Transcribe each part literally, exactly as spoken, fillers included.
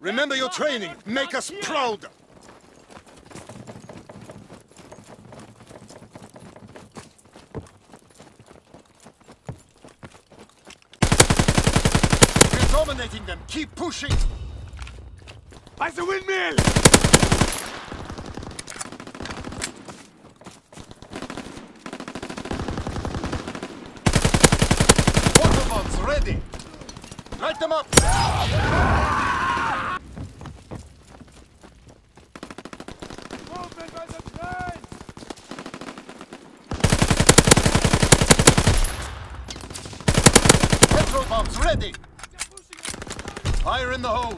Remember your training. Make us proud. We're dominating them. Keep pushing. By the windmill! Water bombs ready. Light them up. Movement by the train! Petrol bombs ready. Fire in the hole.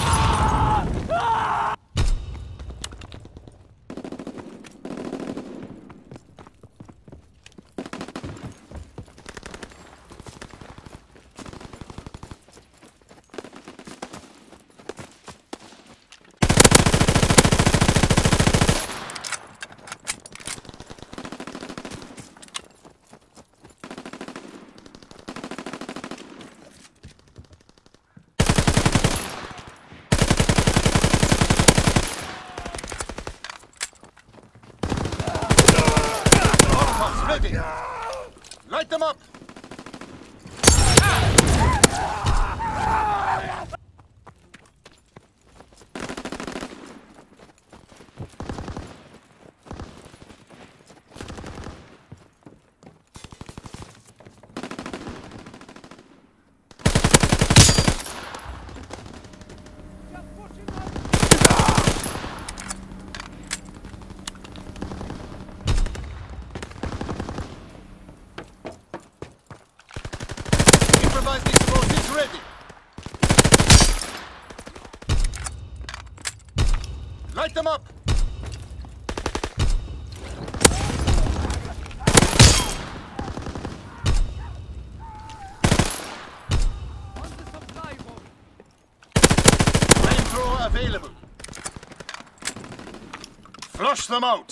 Ready. Light them up. Improvised explosives ready. Light them up. Flamethrower available. Flush them out.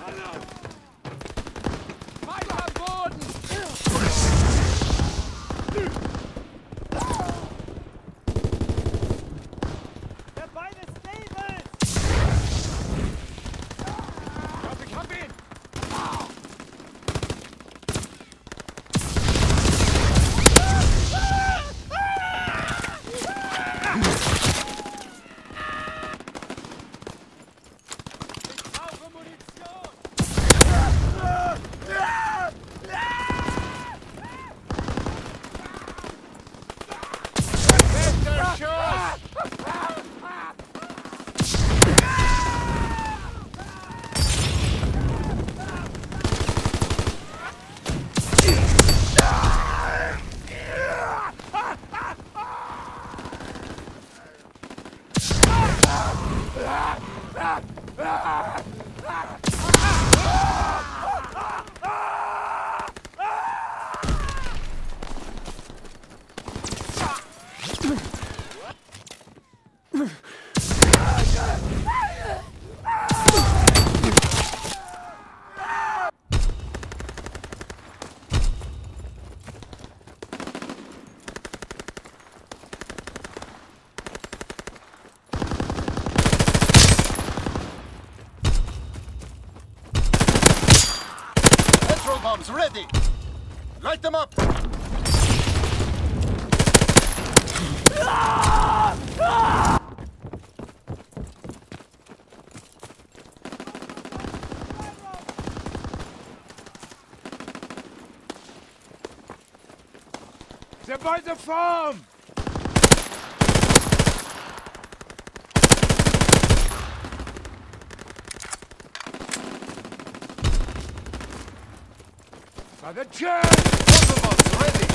Bombs ready. Light them up. They're by the farm! By the church! Water bombs ready!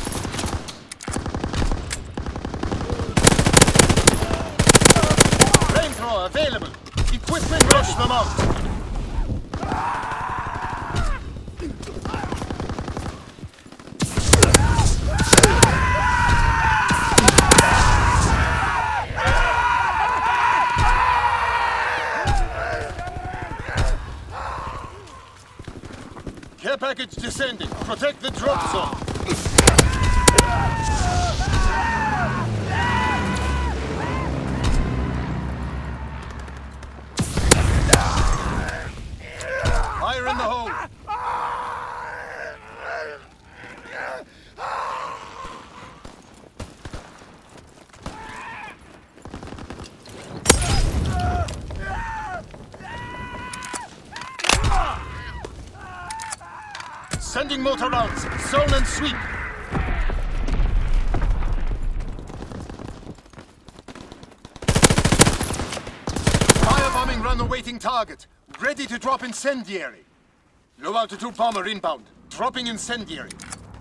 Flamethrower available! Equipment, rush them out! Care package descending. Protect the drop zone. Sending motor rounds. Zone and sweep. Firebombing run awaiting target. Ready to drop incendiary. Low altitude bomber inbound. Dropping incendiary.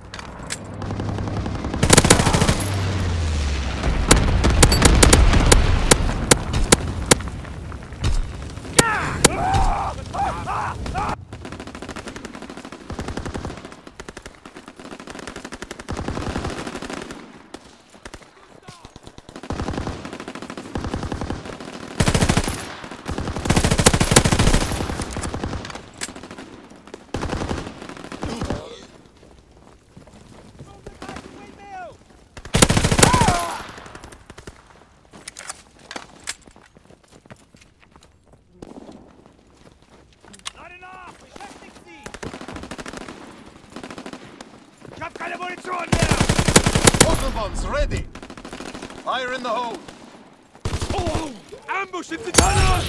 Ich hab keine Munition mehr! Auto bombs ready. Fire in the hole. Oh! Ambush in the tunnel!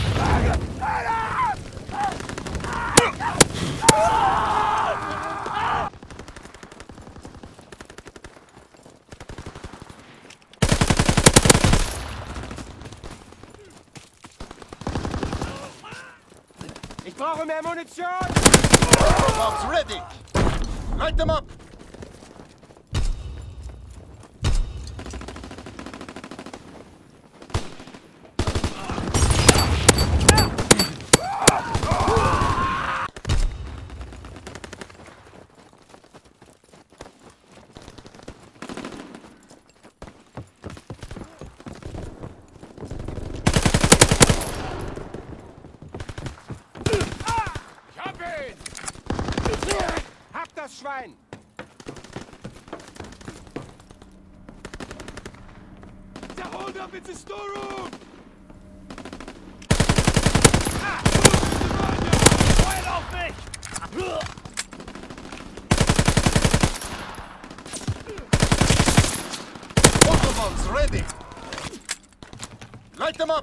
Ich brauche mehr Munition! Auto bombs ready. Light them up. Hab das Schwein! Der hold up in the storeroom! Ah! Feuer auf mich! Auto bombs ready. Light them up.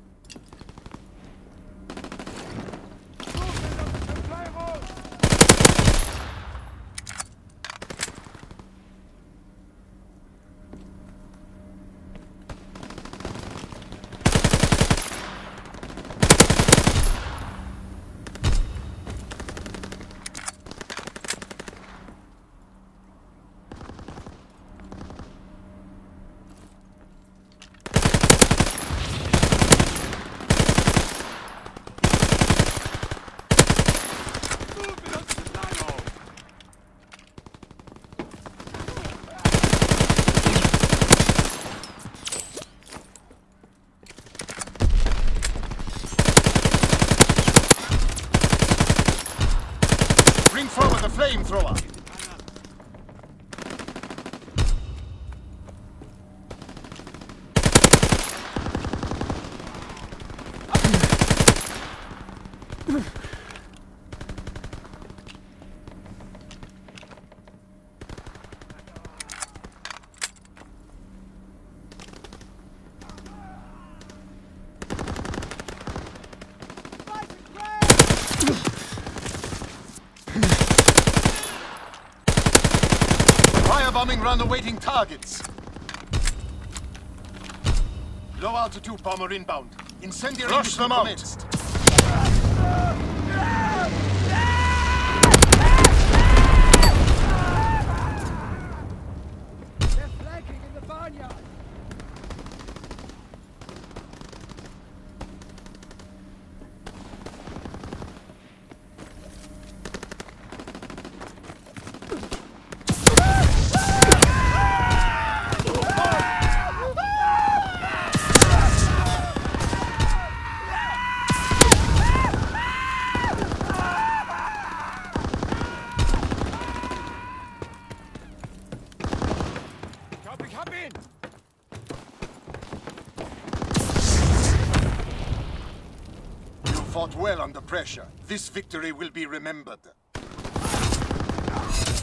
Bring forward the flamethrower. Firebombing run awaiting targets. Low altitude bomber inbound. Incendiary Flush them out. commenced. They're flanking in the barnyard! Ich hab ihn! You fought well under pressure. This victory will be remembered.